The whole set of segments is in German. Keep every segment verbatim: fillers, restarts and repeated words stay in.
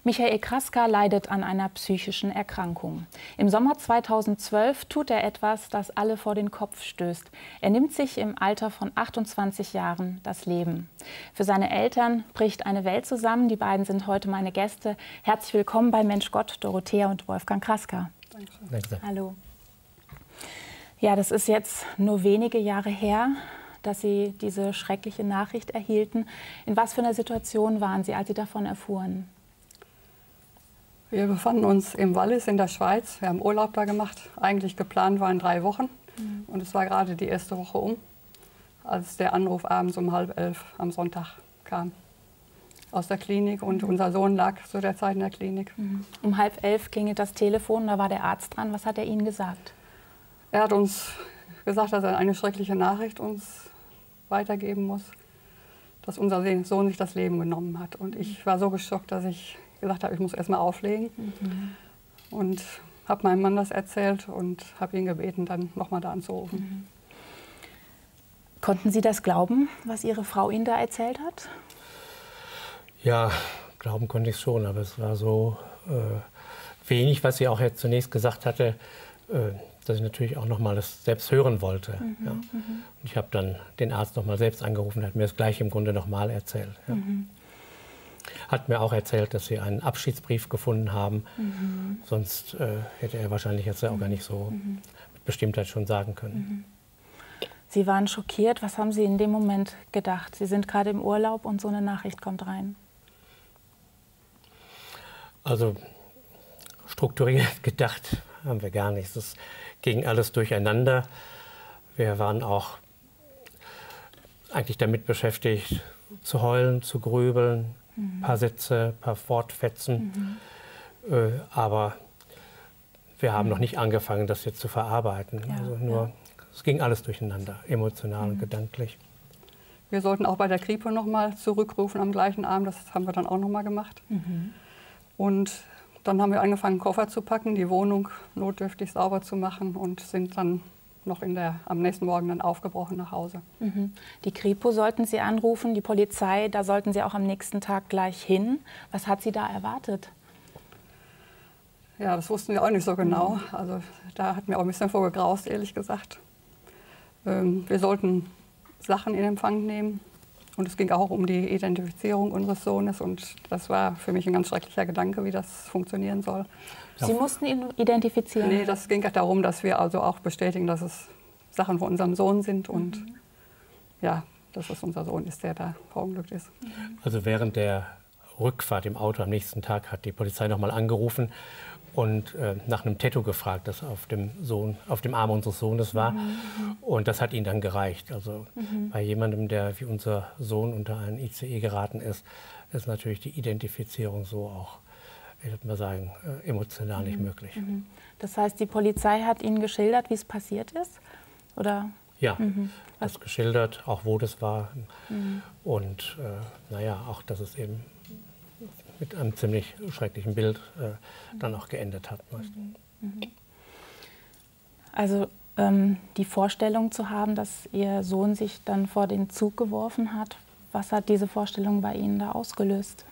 Michael Kraska leidet an einer psychischen Erkrankung. Im Sommer zweitausendzwölf tut er etwas, das alle vor den Kopf stößt. Er nimmt sich im Alter von achtundzwanzig Jahren das Leben. Für seine Eltern bricht eine Welt zusammen. Die beiden sind heute meine Gäste. Herzlich willkommen bei Mensch Gott, Dorothea und Wolfgang Kraska. Danke. Hallo. Ja, das ist jetzt nur wenige Jahre her, dass Sie diese schreckliche Nachricht erhielten. In was für einer Situation waren Sie, als Sie davon erfuhren? Wir befanden uns im Wallis in der Schweiz. Wir haben Urlaub da gemacht. Eigentlich geplant waren drei Wochen. Mhm. Und es war gerade die erste Woche um, als der Anruf abends um halb elf am Sonntag kam aus der Klinik. Und mhm. unser Sohn lag zu der Zeit in der Klinik. Mhm. Um halb elf klingelt das Telefon, da war der Arzt dran. Was hat er Ihnen gesagt? Er hat uns gesagt, dass er eine schreckliche Nachricht uns weitergeben muss, dass unser Sohn sich das Leben genommen hat. Und ich war so geschockt, dass ich gesagt habe, ich muss erst mal auflegen. Mhm. Und habe meinem Mann das erzählt und habe ihn gebeten, dann nochmal da anzurufen. Mhm. Konnten Sie das glauben, was Ihre Frau Ihnen da erzählt hat? Ja, glauben konnte ich schon, aber es war so äh, wenig, was sie auch jetzt zunächst gesagt hatte, äh, dass ich natürlich auch noch mal das selbst hören wollte. Mhm, ja. mhm. Und ich habe dann den Arzt noch mal selbst angerufen, hat mir das gleich im Grunde noch mal erzählt. Ja. Mhm. Hat mir auch erzählt, dass sie einen Abschiedsbrief gefunden haben. Mhm. Sonst äh, hätte er wahrscheinlich jetzt auch gar nicht so mhm. mit Bestimmtheit schon sagen können. Mhm. Sie waren schockiert. Was haben Sie in dem Moment gedacht? Sie sind gerade im Urlaub und so eine Nachricht kommt rein. Also strukturiert gedacht haben wir gar nichts. Es ging alles durcheinander. Wir waren auch eigentlich damit beschäftigt, zu heulen, zu grübeln, ein mhm. paar Sätze, ein paar Wortfetzen. Mhm. Äh, aber wir haben mhm. noch nicht angefangen, das jetzt zu verarbeiten. Ja, also nur, ja. Es ging alles durcheinander, emotional mhm. und gedanklich. Wir sollten auch bei der Kripo noch mal zurückrufen am gleichen Abend. Das haben wir dann auch noch mal gemacht. Mhm. Und dann haben wir angefangen, Koffer zu packen, die Wohnung notdürftig sauber zu machen und sind dann noch in der, am nächsten Morgen dann aufgebrochen nach Hause. Mhm. Die Kripo sollten Sie anrufen, die Polizei, da sollten Sie auch am nächsten Tag gleich hin. Was hat Sie da erwartet? Ja, das wussten wir auch nicht so genau. Also da hat mir auch ein bisschen vorgegraust, ehrlich gesagt. Ähm, wir sollten Sachen in Empfang nehmen. Und es ging auch um die Identifizierung unseres Sohnes. Und das war für mich ein ganz schrecklicher Gedanke, wie das funktionieren soll. Sie mussten ihn identifizieren? Nee, das ging darum, dass wir also auch bestätigen, dass es Sachen von unserem Sohn sind. Und mhm. ja, dass es unser Sohn ist, der da verunglückt ist. Also während der Rückfahrt im Auto am nächsten Tag hat die Polizei noch mal angerufen und äh, nach einem Tattoo gefragt, das auf dem, Sohn, auf dem Arm unseres Sohnes war. Mhm. Und das hat ihnen dann gereicht. Also mhm. bei jemandem, der wie unser Sohn unter einen I C E geraten ist, ist natürlich die Identifizierung so auch, ich würde mal sagen, äh, emotional mhm. nicht möglich. Mhm. Das heißt, die Polizei hat Ihnen geschildert, wie es passiert ist? Oder? Ja, mhm. das geschildert, auch wo das war. Mhm. Und äh, naja, auch, dass es eben mit einem ziemlich schrecklichen Bild äh, dann auch geendet hat. Mhm. Also ähm, die Vorstellung zu haben, dass Ihr Sohn sich dann vor den Zug geworfen hat, was hat diese Vorstellung bei Ihnen da ausgelöst?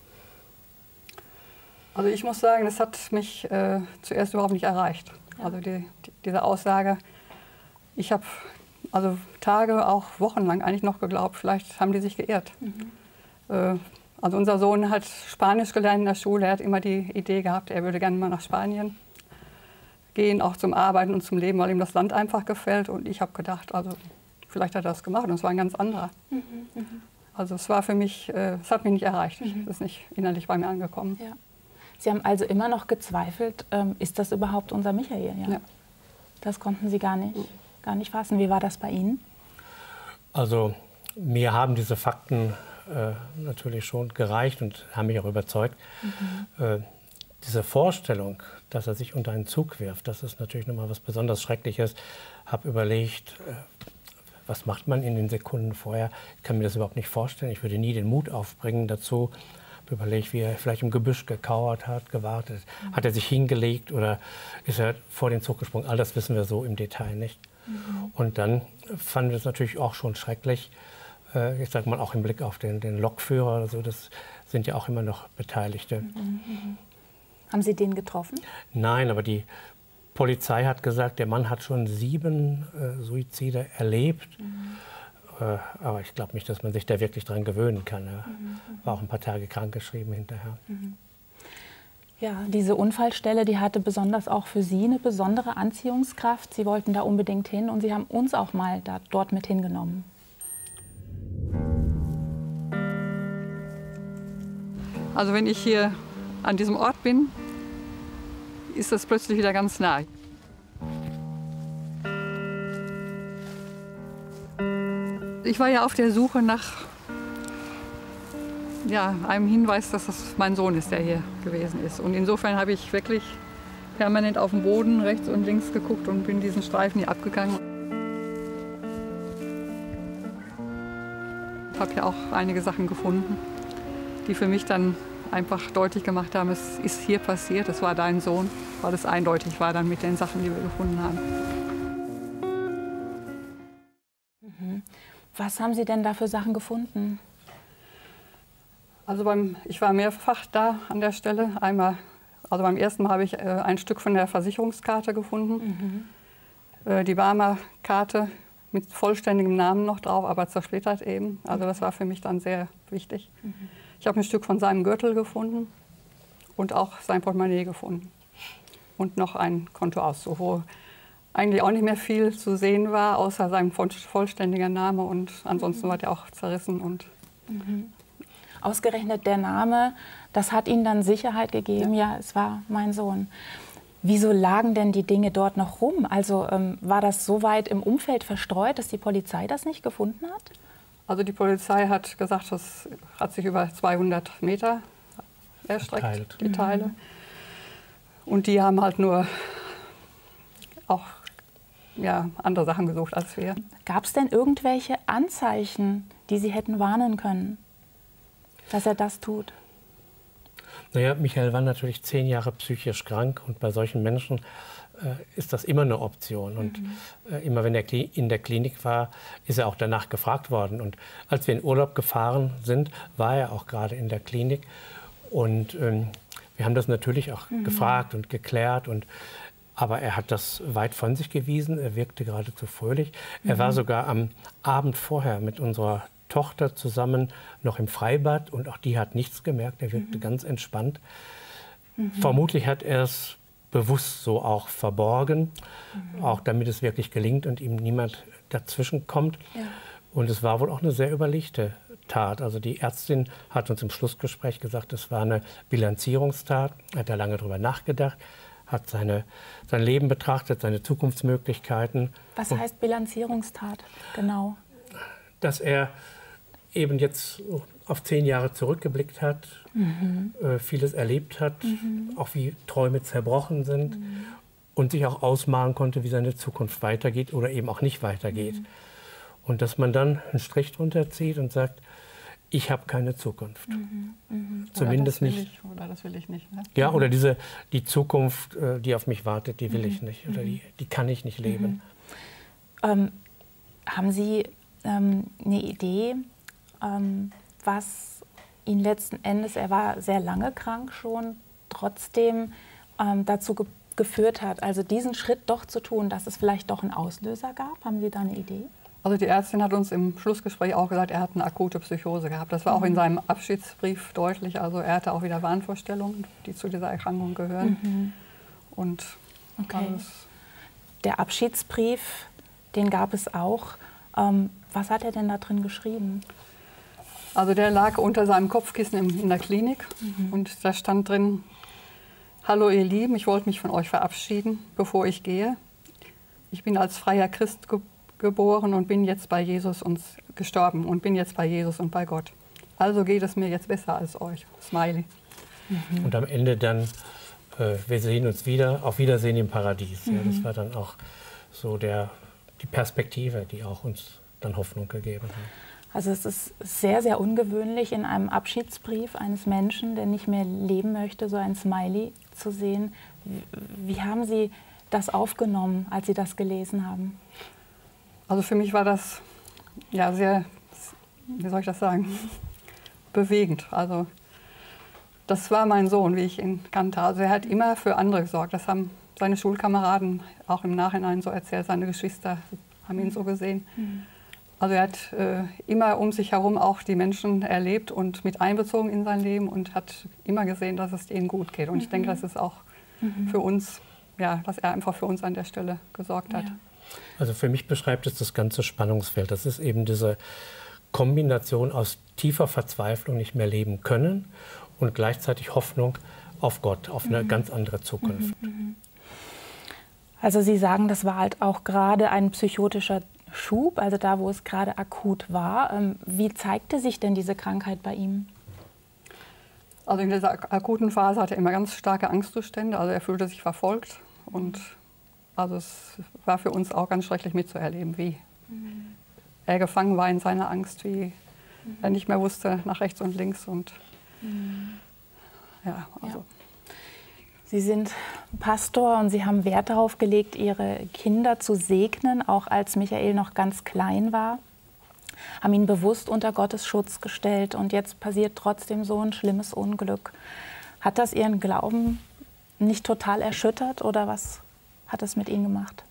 Also ich muss sagen, das hat mich äh, zuerst überhaupt nicht erreicht. Ja. Also die, die, diese Aussage, ich habe also Tage, auch wochenlang eigentlich noch geglaubt, vielleicht haben die sich geirrt. Mhm. Äh, Also unser Sohn hat Spanisch gelernt in der Schule. Er hat immer die Idee gehabt, er würde gerne mal nach Spanien gehen, auch zum Arbeiten und zum Leben, weil ihm das Land einfach gefällt. Und ich habe gedacht, also vielleicht hat er das gemacht und es war ein ganz anderer. Mhm, mh. Also es war für mich, äh, es hat mich nicht erreicht. Mhm. Es ist nicht innerlich bei mir angekommen. Ja. Sie haben also immer noch gezweifelt, ähm, ist das überhaupt unser Michael? Ja. Ja. Das konnten Sie gar nicht, gar nicht fassen. Wie war das bei Ihnen? Also mir haben diese Fakten Äh, natürlich schon gereicht und haben mich auch überzeugt. Mhm. Äh, diese Vorstellung, dass er sich unter einen Zug wirft, das ist natürlich nochmal was besonders Schreckliches. Ich habe überlegt, äh, was macht man in den Sekunden vorher? Ich kann mir das überhaupt nicht vorstellen. Ich würde nie den Mut aufbringen dazu. Ich habe überlegt, wie er vielleicht im Gebüsch gekauert hat, gewartet. Mhm. Hat er sich hingelegt oder ist er vor den Zug gesprungen? All das wissen wir so im Detail nicht. Mhm. Und dann fanden wir es natürlich auch schon schrecklich, äh, ich sage mal auch im Blick auf den, den Lokführer oder so, das sind ja auch immer noch Beteiligte. Mhm. Haben Sie den getroffen? Nein, aber die Polizei hat gesagt, der Mann hat schon sieben äh, Suizide erlebt. Mhm. Äh, aber ich glaube nicht, dass man sich da wirklich dran gewöhnen kann. Er mhm. war auch ein paar Tage krankgeschrieben hinterher. Mhm. Ja, diese Unfallstelle, die hatte besonders auch für Sie eine besondere Anziehungskraft. Sie wollten da unbedingt hin und Sie haben uns auch mal da, dort mit hingenommen. Also wenn ich hier an diesem Ort bin, ist das plötzlich wieder ganz nah. Ich war ja auf der Suche nach ja, einem Hinweis, dass das mein Sohn ist, der hier gewesen ist. Und insofern habe ich wirklich permanent auf den Boden rechts und links geguckt und bin diesen Streifen hier abgegangen. Ich habe ja auch einige Sachen gefunden, die für mich dann einfach deutlich gemacht haben, es ist hier passiert, es war dein Sohn, weil es eindeutig war dann mit den Sachen, die wir gefunden haben. Mhm. Was haben Sie denn da für Sachen gefunden? Also beim, ich war mehrfach da an der Stelle. Einmal, also beim ersten Mal habe ich äh, ein Stück von der Versicherungskarte gefunden. Mhm. Äh, die Barmer Karte mit vollständigem Namen noch drauf, aber zersplittert eben. Also das war für mich dann sehr wichtig. Mhm. Ich habe ein Stück von seinem Gürtel gefunden und auch sein Portemonnaie gefunden. Und noch ein Kontoauszug, wo eigentlich auch nicht mehr viel zu sehen war, außer sein vollständiger Name. Und ansonsten war der auch zerrissen. Und mhm. Ausgerechnet der Name, das hat Ihnen dann Sicherheit gegeben, ja, ja es war mein Sohn. Wieso lagen denn die Dinge dort noch rum? Also ähm, war das so weit im Umfeld verstreut, dass die Polizei das nicht gefunden hat? Also die Polizei hat gesagt, das hat sich über zweihundert Meter erstreckt, Verteilt. die Teile. Mhm. Und die haben halt nur auch ja, andere Sachen gesucht als wir. Gab es denn irgendwelche Anzeichen, die Sie hätten warnen können, dass er das tut? Naja, Michael war natürlich zehn Jahre psychisch krank und bei solchen Menschen äh, ist das immer eine Option. Und mhm. äh, immer wenn er in der Klinik war, ist er auch danach gefragt worden. Und als wir in Urlaub gefahren sind, war er auch gerade in der Klinik. Und ähm, wir haben das natürlich auch mhm. gefragt und geklärt. Und, aber er hat das weit von sich gewiesen. Er wirkte geradezu fröhlich. Mhm. Er war sogar am Abend vorher mit unserer Tochter zusammen noch im Freibad und auch die hat nichts gemerkt. Er wirkte mhm. ganz entspannt. Mhm. Vermutlich hat er es bewusst so auch verborgen, mhm. auch damit es wirklich gelingt und ihm niemand dazwischen kommt. Ja. Und es war wohl auch eine sehr überlegte Tat. Also die Ärztin hat uns im Schlussgespräch gesagt, es war eine Bilanzierungstat. Er hat da lange drüber nachgedacht, hat seine, sein Leben betrachtet, seine Zukunftsmöglichkeiten. Was heißt Bilanzierungstat genau? Dass er eben jetzt auf zehn Jahre zurückgeblickt hat, mhm. äh, vieles erlebt hat, mhm. auch wie Träume zerbrochen sind mhm. und sich auch ausmalen konnte, wie seine Zukunft weitergeht oder eben auch nicht weitergeht. Mhm. Und dass man dann einen Strich drunter zieht und sagt, ich habe keine Zukunft. Mhm. Mhm. Zumindest oder nicht. Ich, oder das will ich nicht. Ne? Ja, oder diese, die Zukunft, äh, die auf mich wartet, die will mhm. ich nicht. Oder die, die kann ich nicht leben. Mhm. Ähm, haben Sie ähm, eine Idee, ähm, was ihn letzten Endes, er war sehr lange krank schon, trotzdem ähm, dazu ge geführt hat, also diesen Schritt doch zu tun, dass es vielleicht doch einen Auslöser gab? Haben Sie da eine Idee? Also die Ärztin hat uns im Schlussgespräch auch gesagt, er hat eine akute Psychose gehabt. Das war mhm. auch in seinem Abschiedsbrief deutlich. Also er hatte auch wieder Wahnvorstellungen, die zu dieser Erkrankung gehören. Mhm. Und okay. Der Abschiedsbrief, den gab es auch. Ähm, was hat er denn da drin geschrieben? Also der lag unter seinem Kopfkissen in, in der Klinik mhm. und da stand drin, hallo ihr Lieben, ich wollte mich von euch verabschieden, bevor ich gehe. Ich bin als freier Christ ge geboren und bin jetzt bei Jesus und gestorben und bin jetzt bei Jesus und bei Gott. Also geht es mir jetzt besser als euch. Smiley. Mhm. Und am Ende dann, äh, wir sehen uns wieder, auf Wiedersehen im Paradies. Mhm. Ja, das war dann auch so der, die Perspektive, die auch uns dann Hoffnung gegeben hat. Also es ist sehr, sehr ungewöhnlich, in einem Abschiedsbrief eines Menschen, der nicht mehr leben möchte, so ein Smiley zu sehen. Wie haben Sie das aufgenommen, als Sie das gelesen haben? Also für mich war das ja sehr wie soll ich das sagen, bewegend. Also das war mein Sohn, wie ich ihn kannte. Also er hat immer für andere gesorgt. Das haben seine Schulkameraden auch im Nachhinein so erzählt, seine Geschwister haben ihn so gesehen. Mhm. Also er hat äh, immer um sich herum auch die Menschen erlebt und mit einbezogen in sein Leben und hat immer gesehen, dass es ihnen gut geht. Und mhm. ich denke, das ist auch mhm. für uns, ja, dass er einfach für uns an der Stelle gesorgt hat. Ja. Also für mich beschreibt es das ganze Spannungsfeld. Das ist eben diese Kombination aus tiefer Verzweiflung, nicht mehr leben können und gleichzeitig Hoffnung auf Gott, auf eine mhm. ganz andere Zukunft. Mhm. Also Sie sagen, das war halt auch gerade ein psychotischer Schub, also da, wo es gerade akut war. Wie zeigte sich denn diese Krankheit bei ihm? Also in dieser akuten Phase hatte er immer ganz starke Angstzustände. Also er fühlte sich verfolgt und also es war für uns auch ganz schrecklich mitzuerleben, wie mhm. er gefangen war in seiner Angst, wie mhm. er nicht mehr wusste nach rechts und links und mhm. ja, also. Ja. Sie sind Pastor und Sie haben Wert darauf gelegt, Ihre Kinder zu segnen, auch als Michael noch ganz klein war. Haben ihn bewusst unter Gottes Schutz gestellt und jetzt passiert trotzdem so ein schlimmes Unglück. Hat das Ihren Glauben nicht total erschüttert oder was hat es mit Ihnen gemacht?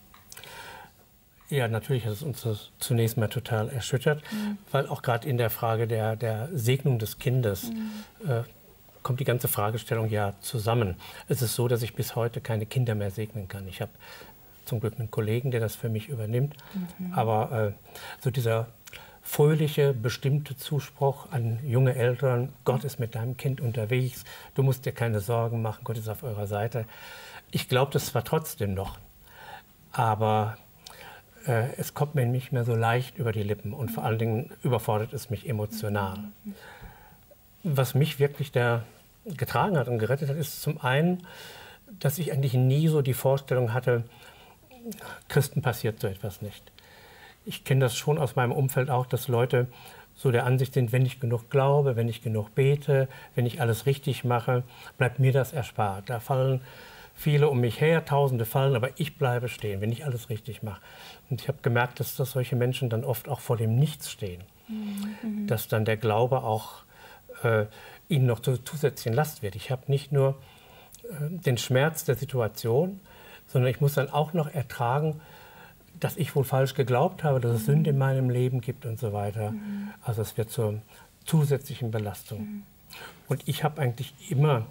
Ja, natürlich hat es uns das zunächst mal total erschüttert, mhm. weil auch gerade in der Frage der, der Segnung des Kindes mhm. äh, kommt die ganze Fragestellung ja zusammen. Es ist so, dass ich bis heute keine Kinder mehr segnen kann. Ich habe zum Glück einen Kollegen, der das für mich übernimmt. Mhm. Aber äh, so dieser fröhliche, bestimmte Zuspruch an junge Eltern, Gott ist mit deinem Kind unterwegs, du musst dir keine Sorgen machen, Gott ist auf eurer Seite. Ich glaube das zwar trotzdem noch, aber äh, es kommt mir nicht mehr so leicht über die Lippen und vor allen Dingen überfordert es mich emotional. Mhm. Was mich wirklich da getragen hat und gerettet hat, ist zum einen, dass ich eigentlich nie so die Vorstellung hatte, Christen passiert so etwas nicht. Ich kenne das schon aus meinem Umfeld auch, dass Leute so der Ansicht sind, wenn ich genug glaube, wenn ich genug bete, wenn ich alles richtig mache, bleibt mir das erspart. Da fallen viele um mich her, Tausende fallen, aber ich bleibe stehen, wenn ich alles richtig mache. Und ich habe gemerkt, dass, dass solche Menschen dann oft auch vor dem Nichts stehen. Mhm. Dass dann der Glaube auch Äh, ihnen noch zu zusätzlichen Last wird. Ich habe nicht nur äh, den Schmerz der Situation, sondern ich muss dann auch noch ertragen, dass ich wohl falsch geglaubt habe, dass es mhm. Sünde in meinem Leben gibt und so weiter. Mhm. Also es wird zur zusätzlichen Belastung. Mhm. Und ich habe eigentlich immer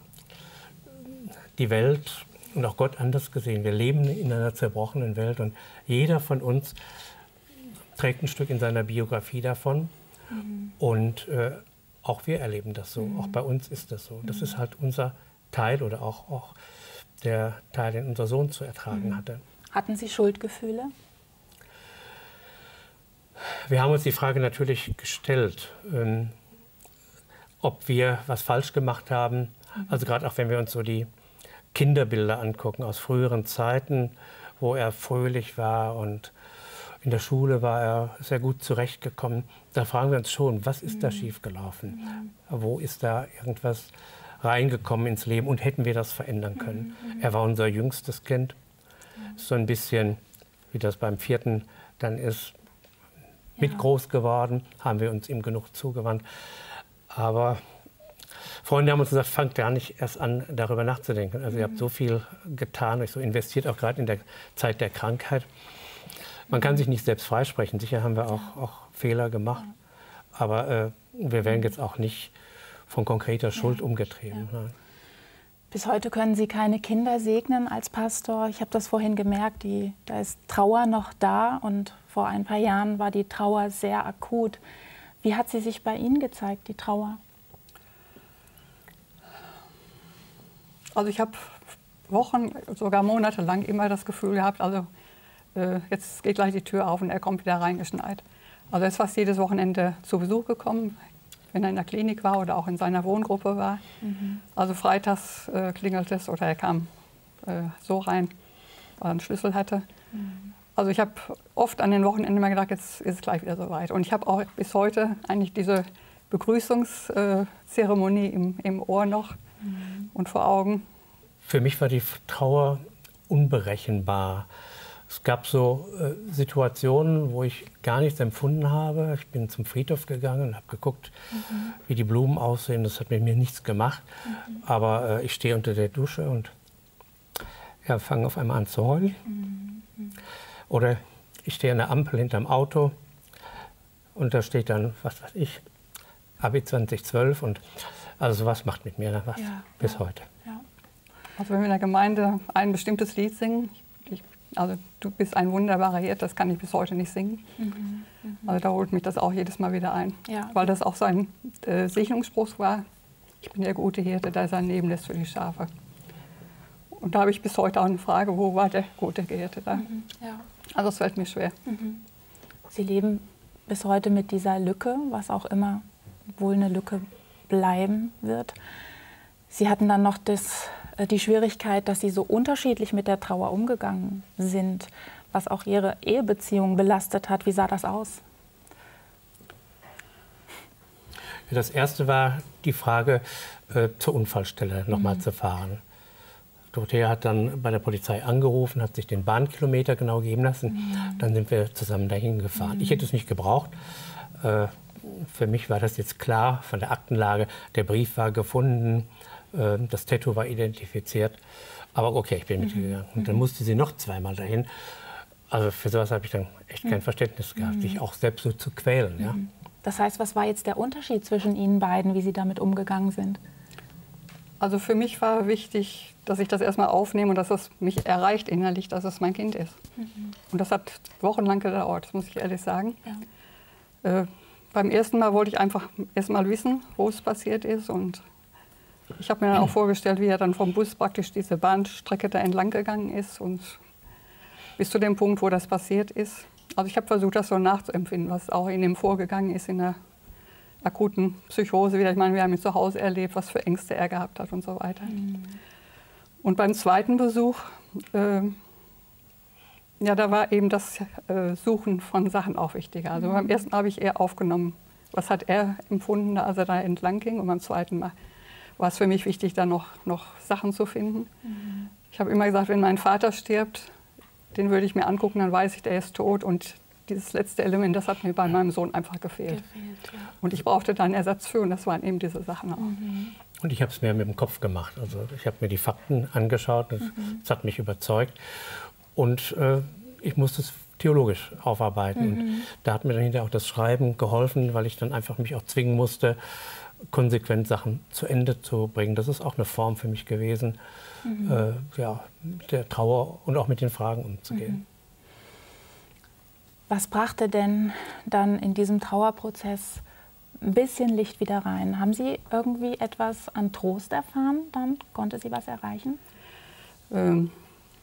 die Welt und auch Gott anders gesehen. Wir leben in einer zerbrochenen Welt und jeder von uns trägt ein Stück in seiner Biografie davon. Mhm. Und äh, auch wir erleben das so, mhm. auch bei uns ist das so. Das mhm. ist halt unser Teil oder auch, auch der Teil, den unser Sohn zu ertragen mhm. hatte. Hatten Sie Schuldgefühle? Wir haben uns die Frage natürlich gestellt, ähm, ob wir was falsch gemacht haben. Mhm. Also gerade auch wenn wir uns so die Kinderbilder angucken aus früheren Zeiten, wo er fröhlich war und in der Schule war er sehr gut zurechtgekommen. Da fragen wir uns schon, was ist da schiefgelaufen? Mhm. Wo ist da irgendwas reingekommen ins Leben und hätten wir das verändern können? Mhm. Er war unser jüngstes Kind. Mhm. So ein bisschen, wie das beim vierten dann ist, mit ja. groß geworden, haben wir uns ihm genug zugewandt. Aber Freunde haben uns gesagt, fangt gar nicht erst an, darüber nachzudenken. Also mhm. ihr habt so viel getan, euch so investiert, auch gerade in der Zeit der Krankheit. Man kann sich nicht selbst freisprechen. Sicher haben wir auch, auch Fehler gemacht. Aber äh, wir werden jetzt auch nicht von konkreter Schuld ja. umgetrieben. Ja. Bis heute können Sie keine Kinder segnen als Pastor. Ich habe das vorhin gemerkt, die, da ist Trauer noch da. Und vor ein paar Jahren war die Trauer sehr akut. Wie hat sie sich bei Ihnen gezeigt, die Trauer? Also ich habe Wochen, sogar monatelang immer das Gefühl gehabt, also jetzt geht gleich die Tür auf und er kommt wieder reingeschneit. Also er ist fast jedes Wochenende zu Besuch gekommen, wenn er in der Klinik war oder auch in seiner Wohngruppe war. Mhm. Also freitags äh, klingelt es oder er kam äh, so rein, weil er einen Schlüssel hatte. Mhm. Also ich habe oft an den Wochenenden mal gedacht, jetzt ist es gleich wieder soweit. Und ich habe auch bis heute eigentlich diese Begrüßungszeremonie im, im Ohr noch mhm. und vor Augen. Für mich war die Trauer unberechenbar. Es gab so äh, Situationen, wo ich gar nichts empfunden habe. Ich bin zum Friedhof gegangen und habe geguckt, mhm. wie die Blumen aussehen. Das hat mit mir nichts gemacht. Mhm. Aber äh, ich stehe unter der Dusche und ja, fange auf einmal an zu heulen. Mhm. Oder ich stehe an der Ampel hinterm Auto und da steht dann, was weiß ich, Abi zwanzig zwölf. Und also sowas macht mit mir dann was ja, bis ja, heute. Ja. Also wenn wir in der Gemeinde ein bestimmtes Lied singen, ich, also du bist ein wunderbarer Hirt, das kann ich bis heute nicht singen. Mhm, mh. Also da holt mich das auch jedes Mal wieder ein. Ja. Weil das auch so ein äh, Segnungsspruch war, ich bin der gute Hirte, der sein Leben lässt für die Schafe. Und da habe ich bis heute auch eine Frage, wo war der gute Hirte da? Mhm, ja. Also es fällt mir schwer. Mhm. Sie leben bis heute mit dieser Lücke, was auch immer wohl eine Lücke bleiben wird. Sie hatten dann noch das, die Schwierigkeit, dass Sie so unterschiedlich mit der Trauer umgegangen sind, was auch Ihre Ehebeziehung belastet hat. Wie sah das aus? Das erste war die Frage, äh, zur Unfallstelle nochmal mhm. zu fahren. Dorothea hat dann bei der Polizei angerufen, hat sich den Bahnkilometer genau geben lassen. Mhm. Dann sind wir zusammen dahin gefahren. Mhm. Ich hätte es nicht gebraucht. Äh, für mich war das jetzt klar von der Aktenlage. Der Brief war gefunden, äh, das Tattoo war identifiziert. Aber okay, ich bin mhm. mitgegangen. Und dann musste sie noch zweimal dahin. Also für sowas habe ich dann echt kein Verständnis gehabt, mhm. sich auch selbst so zu quälen. Ja. Das heißt, was war jetzt der Unterschied zwischen Ihnen beiden, wie Sie damit umgegangen sind? Also für mich war wichtig, dass ich das erstmal aufnehme und dass es mich erreicht innerlich, dass es mein Kind ist. Mhm. Und das hat wochenlang gedauert, das muss ich ehrlich sagen. Ja. Äh, beim ersten Mal wollte ich einfach erstmal wissen, wo es passiert ist. Und ich habe mir dann auch vorgestellt, wie er dann vom Bus praktisch diese Bahnstrecke da entlang gegangen ist und bis zu dem Punkt, wo das passiert ist. Also ich habe versucht, das so nachzuempfinden, was auch in ihm vorgegangen ist in der akuten Psychose wieder. Ich meine, wir haben ihn zu Hause erlebt, was für Ängste er gehabt hat und so weiter. Mhm. Und beim zweiten Besuch, äh, ja, da war eben das äh, Suchen von Sachen auch wichtiger. Also mhm. beim ersten habe ich eher aufgenommen, was hat er empfunden, als er da entlang ging. Und beim zweiten Mal war es für mich wichtig, da noch, noch Sachen zu finden. Mhm. Ich habe immer gesagt, wenn mein Vater stirbt, den würde ich mir angucken, dann weiß ich, der ist tot. Und dieses letzte Element, das hat mir bei meinem Sohn einfach gefehlt. gefehlt ja. Und ich brauchte da einen Ersatz für und das waren eben diese Sachen auch. Mhm. Und ich habe es mir mit dem Kopf gemacht. Also ich habe mir die Fakten angeschaut, das, mhm. das hat mich überzeugt. Und äh, ich musste es theologisch aufarbeiten. Mhm. Und da hat mir dann hinterher auch das Schreiben geholfen, weil ich dann einfach mich auch zwingen musste, konsequent Sachen zu Ende zu bringen. Das ist auch eine Form für mich gewesen, mhm. äh, ja, mit der Trauer und auch mit den Fragen umzugehen. Mhm. Was brachte denn dann in diesem Trauerprozess ein bisschen Licht wieder rein? Haben Sie irgendwie etwas an Trost erfahren? Dann konnte Sie was erreichen? Ähm.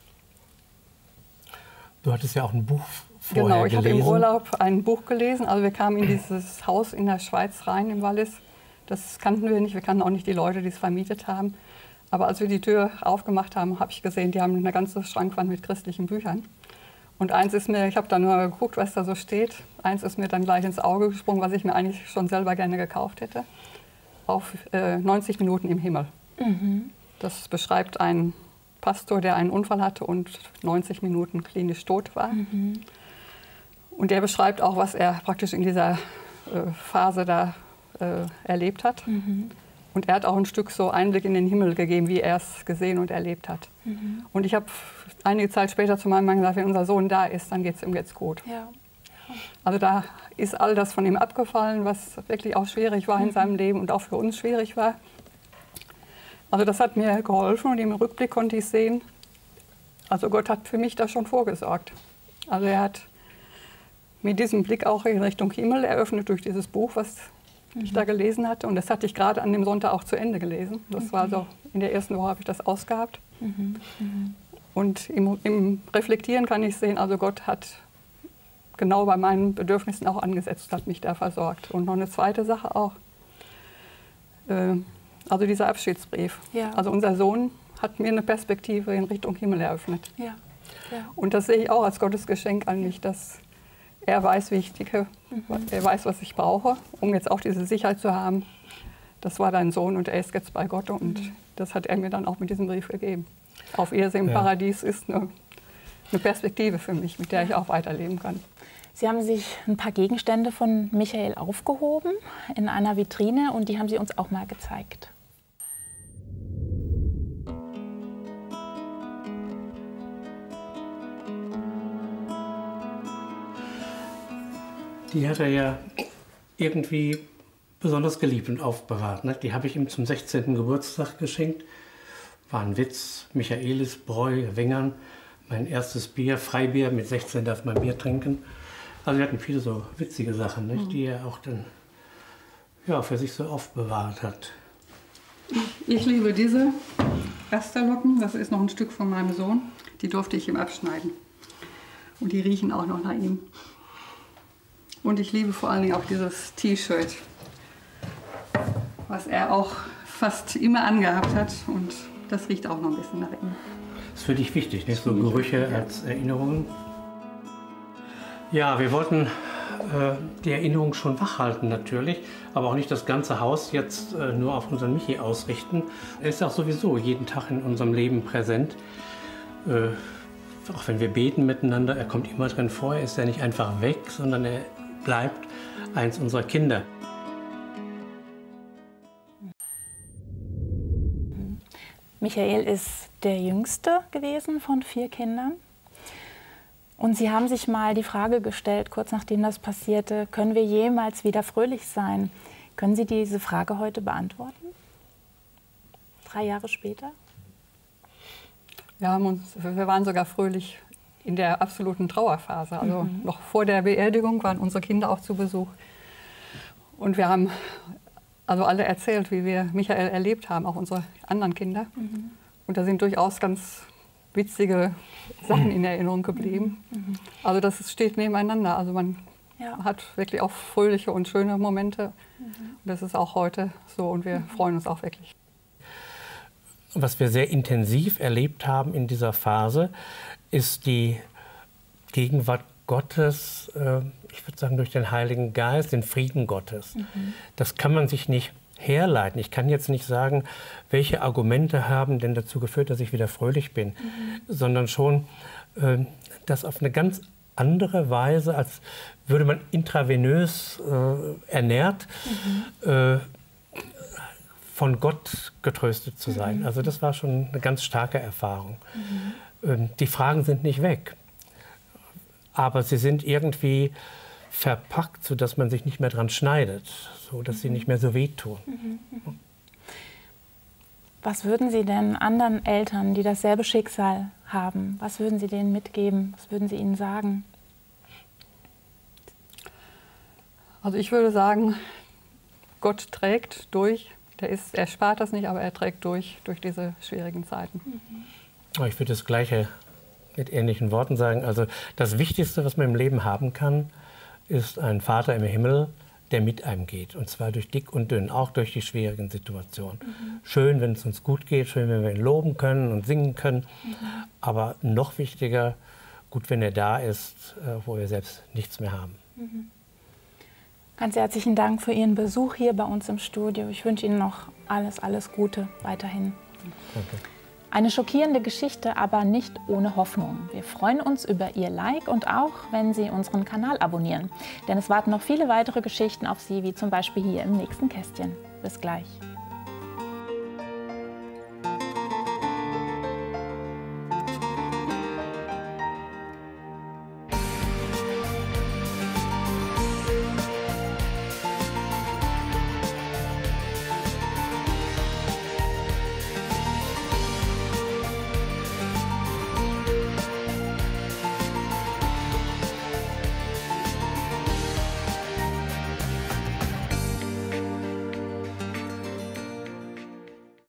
Du hattest ja auch ein Buch vorher Genau, ich gelesen. habe im Urlaub ein Buch gelesen. Also wir kamen in dieses Haus in der Schweiz rein, im Wallis. Das kannten wir nicht, wir kannten auch nicht die Leute, die es vermietet haben. Aber als wir die Tür aufgemacht haben, habe ich gesehen, die haben eine ganze Schrankwand mit christlichen Büchern. Und eins ist mir, ich habe da nur geguckt, was da so steht. Eins ist mir dann gleich ins Auge gesprungen, was ich mir eigentlich schon selber gerne gekauft hätte. Auf äh, neunzig Minuten im Himmel. Mhm. Das beschreibt einen Pastor, der einen Unfall hatte und neunzig Minuten klinisch tot war. Mhm. Und der beschreibt auch, was er praktisch in dieser äh, Phase da äh, erlebt hat. Mhm. Und er hat auch ein Stück so Einblick in den Himmel gegeben, wie er es gesehen und erlebt hat. Mhm. Und ich habe einige Zeit später zu meinem Mann gesagt, wenn unser Sohn da ist, dann geht es ihm jetzt gut. Ja. Ja. Also da ist all das von ihm abgefallen, was wirklich auch schwierig war in seinem Leben und auch für uns schwierig war. Also das hat mir geholfen und im Rückblick konnte ich sehen, also Gott hat für mich da schon vorgesorgt. Also er hat mit diesem Blick auch in Richtung Himmel eröffnet durch dieses Buch, was mhm. ich da gelesen hatte. Und das hatte ich gerade an dem Sonntag auch zu Ende gelesen. Das mhm. war so, in der ersten Woche habe ich das ausgehabt. Mhm. Mhm. Und im, im Reflektieren kann ich sehen, also Gott hat genau bei meinen Bedürfnissen auch angesetzt, hat mich da versorgt. Und noch eine zweite Sache auch, äh, also dieser Abschiedsbrief. Ja. Also unser Sohn hat mir eine Perspektive in Richtung Himmel eröffnet. Ja. Ja. Und das sehe ich auch als Gottes Geschenk an mich, dass er weiß, wie ich ticke, mhm. er weiß, was ich brauche, um jetzt auch diese Sicherheit zu haben. Das war dein Sohn und er ist jetzt bei Gott und mhm. das hat er mir dann auch mit diesem Brief gegeben. Auf Erse im ja. Paradies ist eine eine Perspektive für mich, mit der ich auch weiterleben kann. Sie haben sich ein paar Gegenstände von Michael aufgehoben in einer Vitrine und die haben Sie uns auch mal gezeigt. Die hat er ja irgendwie besonders geliebt und aufbewahrt. Ne? Die habe ich ihm zum sechzehnten Geburtstag geschenkt. War ein Witz. Michaelis Bräu, Wengern, mein erstes Bier, Freibier. Mit sechzehn darf man Bier trinken. Also wir hatten viele so witzige Sachen, nicht? Mhm. Die er auch dann ja, für sich so aufbewahrt hat. Ich, ich liebe diese Rasterlocken. Das ist noch ein Stück von meinem Sohn. Die durfte ich ihm abschneiden. Und die riechen auch noch nach ihm. Und ich liebe vor allen Dingen auch dieses T-Shirt, was er auch fast immer angehabt hat. Und das riecht auch noch ein bisschen nach ihm. Das ist für dich wichtig, nicht? So Gerüche als Erinnerungen. Ja, wir wollten äh, die Erinnerung schon wachhalten natürlich, aber auch nicht das ganze Haus jetzt äh, nur auf unseren Michi ausrichten. Er ist auch sowieso jeden Tag in unserem Leben präsent. Äh, auch wenn wir beten miteinander, er kommt immer drin vor, er ist ja nicht einfach weg, sondern er bleibt eins unserer Kinder. Michael ist der Jüngste gewesen von vier Kindern. Und Sie haben sich mal die Frage gestellt, kurz nachdem das passierte, können wir jemals wieder fröhlich sein? Können Sie diese Frage heute beantworten? Drei Jahre später? Wir, haben uns, wir waren sogar fröhlich in der absoluten Trauerphase. Also mhm. noch vor der Beerdigung waren unsere Kinder auch zu Besuch. Und wir haben also alle erzählt, wie wir Michael erlebt haben, auch unsere anderen Kinder. Mhm. Und da sind durchaus ganz witzige Sachen in Erinnerung geblieben. Mhm. Also das steht nebeneinander. Also man ja. hat wirklich auch fröhliche und schöne Momente. Mhm. Und das ist auch heute so und wir mhm. freuen uns auch wirklich. Was wir sehr intensiv erlebt haben in dieser Phase, ist die Gegenwart Gottes, äh, ich würde sagen durch den Heiligen Geist, den Frieden Gottes. Mhm. Das kann man sich nicht herleiten. Ich kann jetzt nicht sagen, welche Argumente haben denn dazu geführt, dass ich wieder fröhlich bin, mhm. sondern schon äh, das auf eine ganz andere Weise, als würde man intravenös äh, ernährt, mhm. äh, von Gott getröstet zu sein. Mhm. Also das war schon eine ganz starke Erfahrung. Mhm. Ähm, die Fragen sind nicht weg, aber sie sind irgendwie verpackt, sodass man sich nicht mehr dran schneidet, sodass mhm. sie nicht mehr so wehtun. Mhm. Was würden Sie denn anderen Eltern, die dasselbe Schicksal haben, was würden Sie denen mitgeben? Was würden Sie ihnen sagen? Also ich würde sagen, Gott trägt durch. Der ist, er spart das nicht, aber er trägt durch, durch diese schwierigen Zeiten. Mhm. Ich würde das Gleiche mit ähnlichen Worten sagen. Also das Wichtigste, was man im Leben haben kann, ist ein Vater im Himmel, der mit einem geht. Und zwar durch dick und dünn, auch durch die schwierigen Situationen. Mhm. Schön, wenn es uns gut geht, schön, wenn wir ihn loben können und singen können. Mhm. Aber noch wichtiger, gut, wenn er da ist, wo wir selbst nichts mehr haben. Mhm. Ganz herzlichen Dank für Ihren Besuch hier bei uns im Studio. Ich wünsche Ihnen noch alles, alles Gute weiterhin. Danke. Eine schockierende Geschichte, aber nicht ohne Hoffnung. Wir freuen uns über Ihr Like und auch, wenn Sie unseren Kanal abonnieren. Denn es warten noch viele weitere Geschichten auf Sie, wie zum Beispiel hier im nächsten Kästchen. Bis gleich.